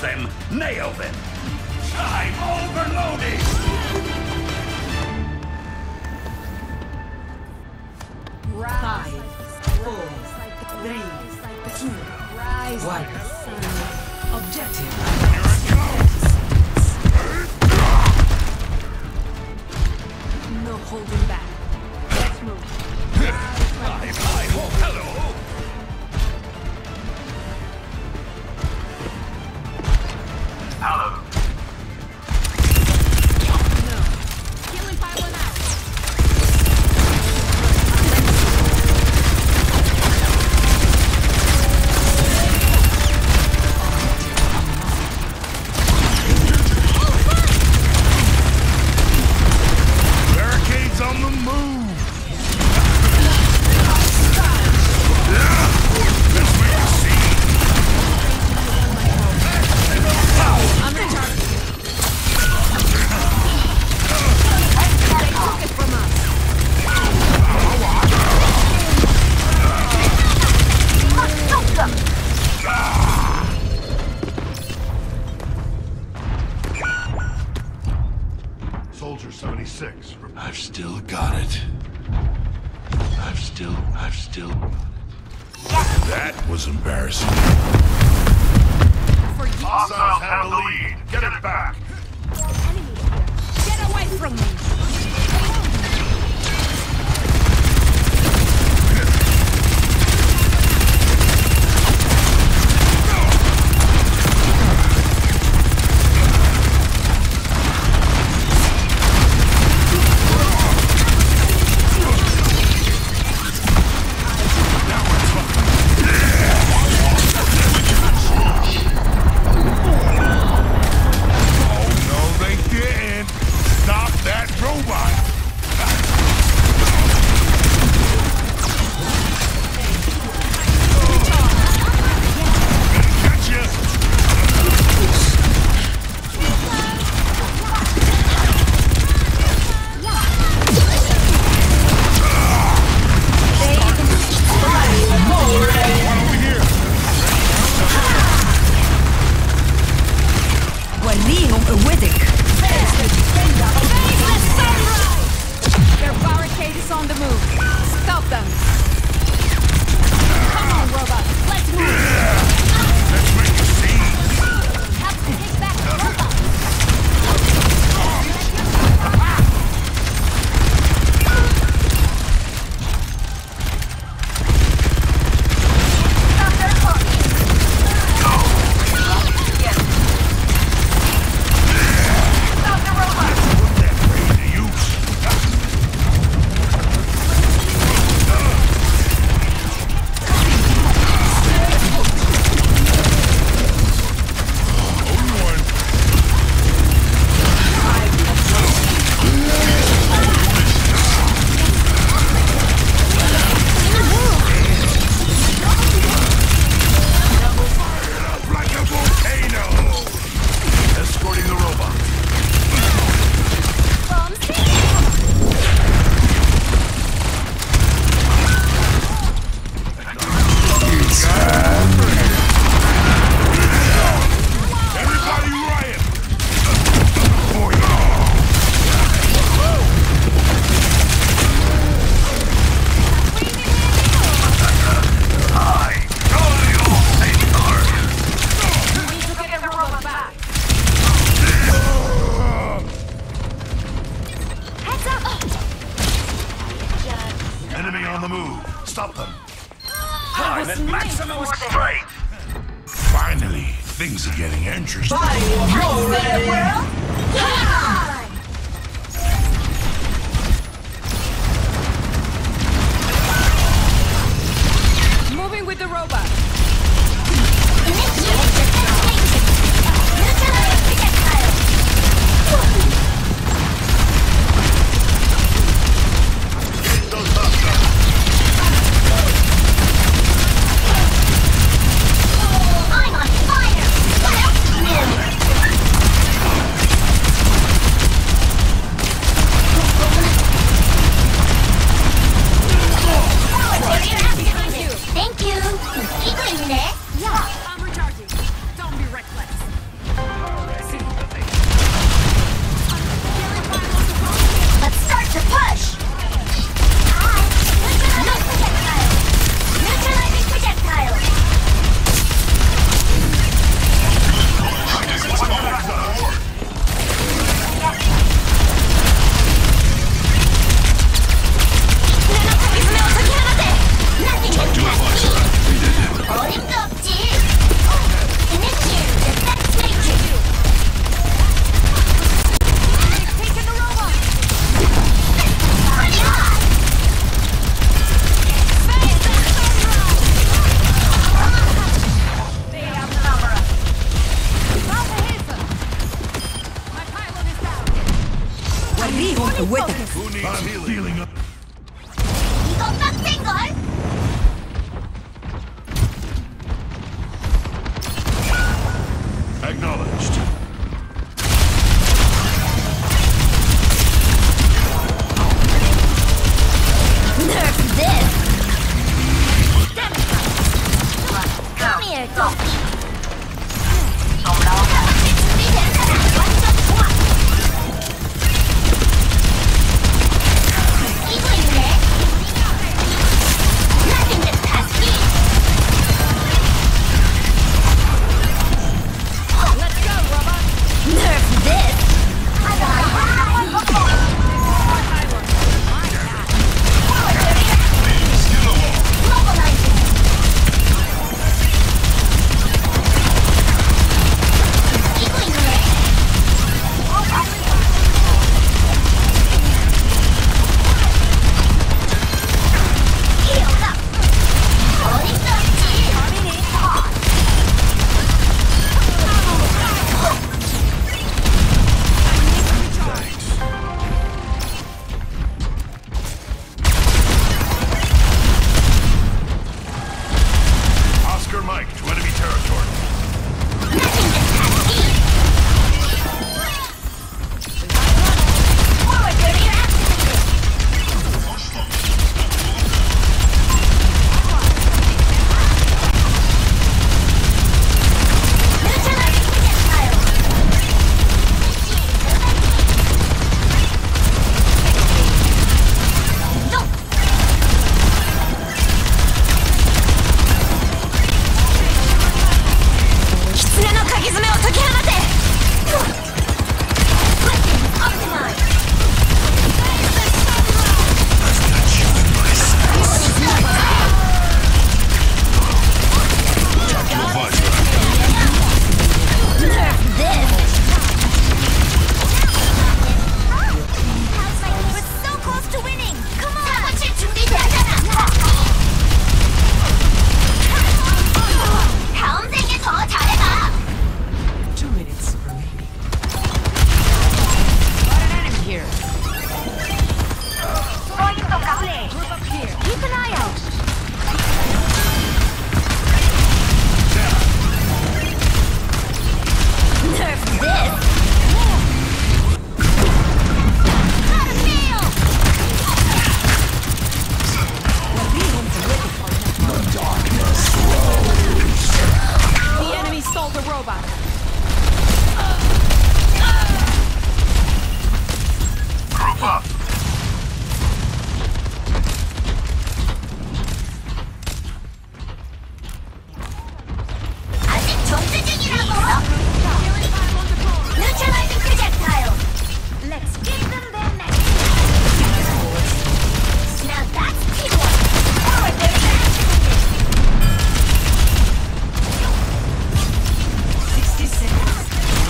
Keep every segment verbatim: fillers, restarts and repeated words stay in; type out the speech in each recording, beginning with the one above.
them, nail them. I'm overloading! Five, four, three, two, one. Objective. Here it comes! No holding back. Let's move. Hi, hi, ho, hello! Hello. No. Killing pylon out. Barricades on the move! Let's make a scene! I'm in charge. They took it from us. Soldier seventy-six. I've still got it. I've still, I've still... That was embarrassing. For you. Hostiles have the lead. Get it back. Enemy here. Get away from me. Oh, no, they didn't. Stop that robot. Catch you. Over here. وليهم قوتك. Their barricade is on the move. Stop them. Come on, robot. Let's move. Let's make a scene. Have to take back the robot. Put that brain to use. Only one. Up like a volcano. Escorting the robot. Everybody riot! Oh, I told you, Senor! We need to get the robot back. Heads up. Enemy on the move. Stop them. I'm at maximum strength. Finally, things are getting interesting. Moving with the robot. Those hostiles. I'm on fire! a wither. Who needs healing? Up. 이거 빡센걸? Acknowledged. Nerf this! Come here, Donkey! 준비된 사람 완전 좋아! 이거 있네? Nothing to pass me! Let's go, robot. Nerf this! Mobilizing! 이거 있네? Heal up! 어딨어, 있지? Oscar Mike to enemy territory. Nothing to pass me! Forward barrier activated! Neutralizing projectile! Don't!狐の鍵爪を解き放て Weapons optimized! Nerf this! We're so close to winning! Come on! 사고칠 준비되잖아! 다음 생에 더 잘해봐! Two minutes remaining. Got an enemy here. Group up here. Keep an eye out. Nerf this. Gotta fail. The enemy stole the robot. Group up. 아직 전투 중이라고. Neutralizing projectile. Let's give them their next. Now that's teamwork. Forward barrier activated. Sixty seconds.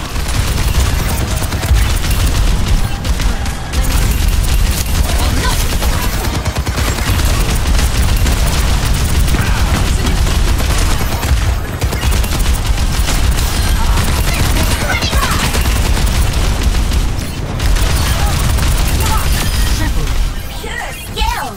Pure skill.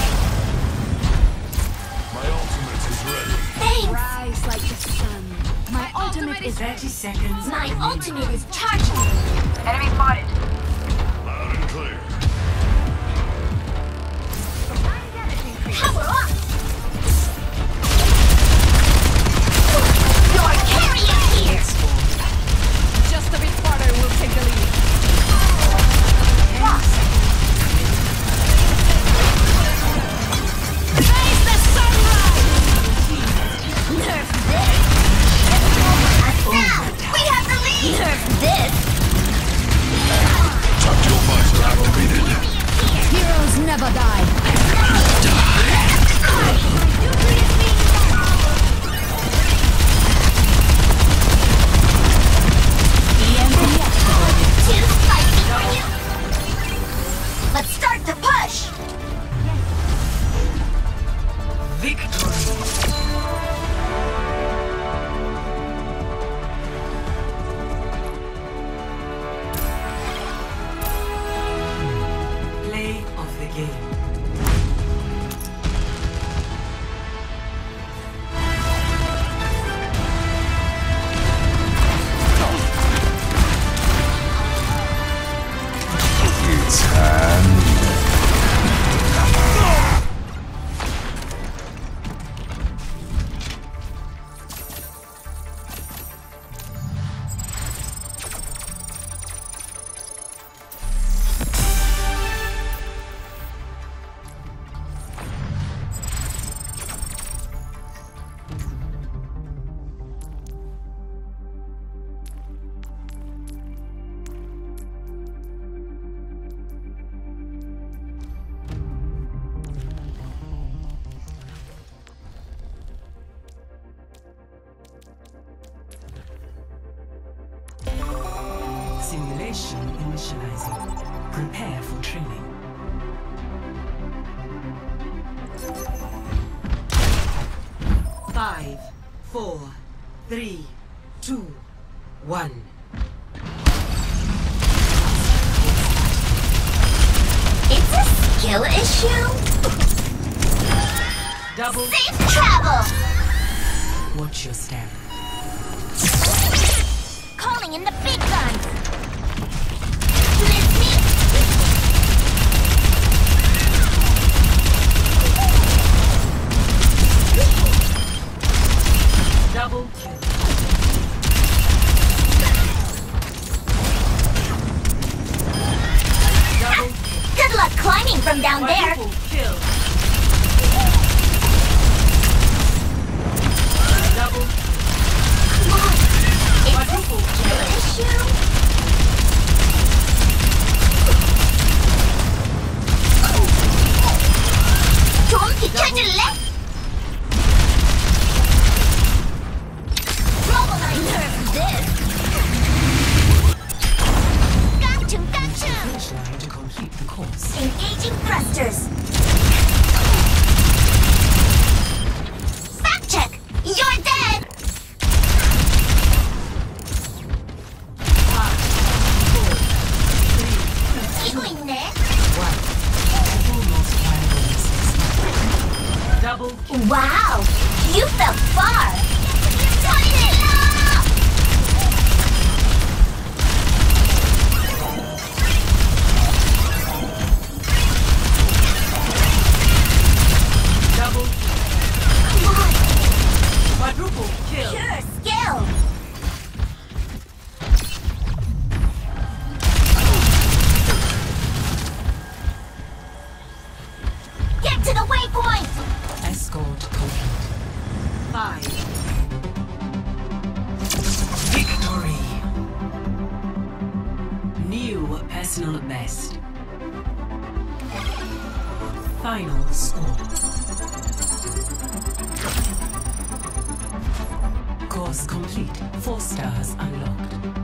My ultimate is ready. Thanks. Rise like the sun. My ultimate is Thirty seconds. My ultimate is charging. enemy spotted. Loud and clear. Power up. Your carrier here. Just a bit farther, we'll take the lead. Face the sunrise. Nerf this. Now we have the lead. Nerf this. Tactical visor activated. Heroes never die. Simulation initializing. Prepare for training. Five, four, three, two, one. It's a skill issue? Double. Safe travel! Watch your step. Calling in the big guns! Miss me? Double kill. Double kill. Good luck climbing from down there! Quadruple kill. Double. Come on! It's a Quadruple skill issue? 좀 비켜줄래? Nerf this! 깡충 깡충! Finish line to complete the course. Engaging thrusters. Fact check! You're dead! Five, four, three, 이고 있네. one. Triple multiplier bonuses. Double kill. Wow! You fell far! Tornado! Double Come on! quadruple kill. Pure skill! Get to the waypoint! Escort complete. Five. Victory. New personal best. Final score. Course complete. Four stars unlocked.